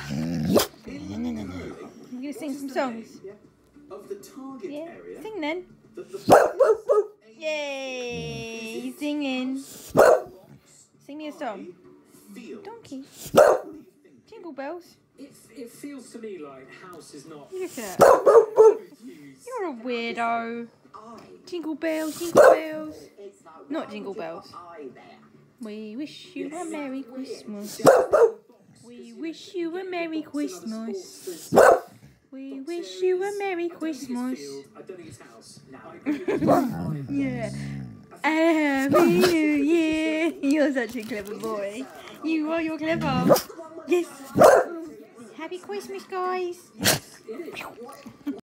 I'm gonna sing some songs. Yeah, sing then. Yay, he's singing. Sing me a song. Donkey. Jingle bells. It feels to me like house is not. Look at that. You're a weirdo. Jingle bells, jingle bells. Not jingle bells. We wish you a Merry Christmas. We wish you a Merry Christmas. We wish you a Merry Christmas. I don't think it's house. Yeah. And Happy New Year. You're such a clever boy. You are, you're clever. Yes. Happy Christmas, guys.